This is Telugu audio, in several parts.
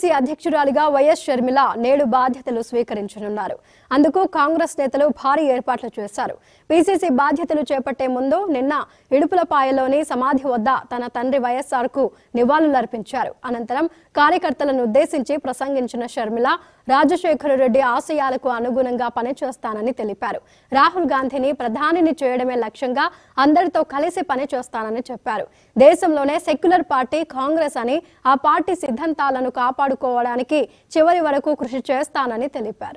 APCC అధ్యక్షురాలిగా Y.S. షర్మిల నేడు బాధ్యతలు స్వీకరించనున్నారు. అందుకు కాంగ్రెస్ నేతలు భారీ ఏర్పాట్లు చేశారు. PCC బాధ్యతలు చేపట్టే ముందు నిన్న ఇడుపులపాయలోని సమాధి వద్ద తన తండ్రి వైఎస్ఆర్కు నివాళులర్పించారు. అనంతరం కార్యకర్తలను ఉద్దేశించి ప్రసంగించిన షర్మిల రాజశేఖర రెడ్డి ఆశయాలకు అనుగుణంగా పనిచేస్తానని తెలిపారు. రాహుల్ గాంధీని ప్రధానిని చేయడమే లక్ష్యంగా అందరితో కలిసి పనిచేస్తానని చెప్పారు. దేశంలోనే సెక్యులర్ పార్టీ కాంగ్రెస్ అని ఆ పార్టీ సిద్ధాంతాలను కాపాడుకోవడానికి చివరి వరకు కృషి చేస్తానని తెలిపారు.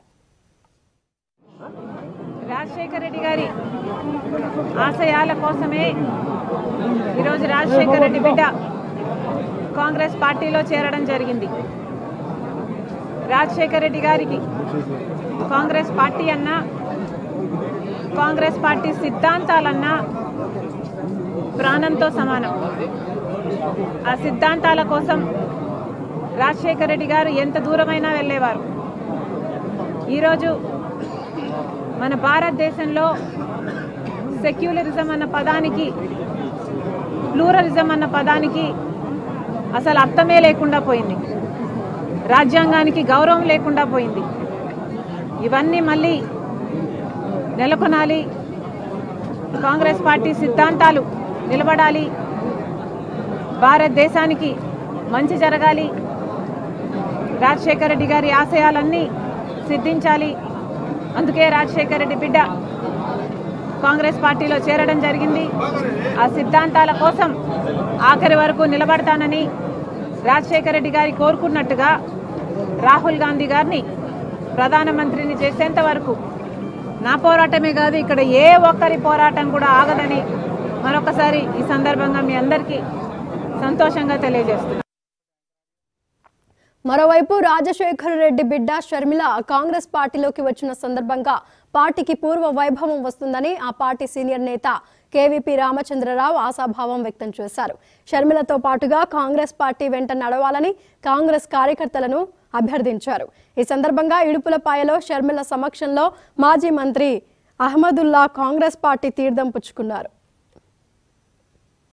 రాజశేఖర రెడ్డి గారి ఆశయాల కోసమే ఈరోజు రాజశేఖర రెడ్డి బిడ్డ కాంగ్రెస్ పార్టీలో చేరడం జరిగింది. రాజశేఖర రెడ్డి గారికి కాంగ్రెస్ పార్టీ అన్నా, కాంగ్రెస్ పార్టీ సిద్ధాంతాలన్నా ప్రాణంతో సమానం. ఆ సిద్ధాంతాల కోసం రాజశేఖర రెడ్డి గారు ఎంత దూరమైనా వెళ్ళేవారు. ఈరోజు మన భారతదేశంలో సెక్యులరిజం అన్న పదానికి, ప్లూరలిజం అన్న పదానికి అసలు అర్థమే లేకుండా పోయింది. రాజ్యాంగానికి గౌరవం లేకుండా పోయింది. ఇవన్నీ మళ్ళీ నెలకొనాలి. కాంగ్రెస్ పార్టీ సిద్ధాంతాలు నిలబడాలి. భారతదేశానికి మంచి జరగాలి. రాజశేఖర రెడ్డి గారి ఆశయాలన్నీ సిద్ధించాలి. అందుకే రాజశేఖర రెడ్డి బిడ్డ కాంగ్రెస్ పార్టీలో చేరడం జరిగింది. ఆ సిద్ధాంతాల కోసం ఆఖరి వరకు నిలబడతానని రాజశేఖర రెడ్డి గారి కోరుకున్నట్టుగా రాహుల్ గాంధీ గారిని ప్రధానమంత్రిని చేసేంత వరకు నా పోరాటమే కాదు, ఇక్కడ ఏ ఒక్కరి పోరాటం కూడా ఆగదని మరొకసారి ఈ సందర్భంగా మీ అందరికీ సంతోషంగా తెలియజేస్తున్నాను. మరోవైపు రాజశేఖర రెడ్డి బిడ్డ షర్మిల కాంగ్రెస్ పార్టీలోకి వచ్చిన సందర్భంగా పార్టీకి పూర్వ వైభవం వస్తుందని ఆ పార్టీ సీనియర్ నేత కేవీపీ రామచంద్రరావు ఆశాభావం వ్యక్తం చేశారు. షర్మిలతో పాటుగా కాంగ్రెస్ పార్టీ వెంట నడవాలని కాంగ్రెస్ కార్యకర్తలను అభ్యర్థించారు. ఈ సందర్భంగా ఇడుపులపాయలో షర్మిల సమక్షంలో మాజీ మంత్రి అహ్మదుల్లా కాంగ్రెస్ పార్టీ తీర్థం పుచ్చుకున్నారు.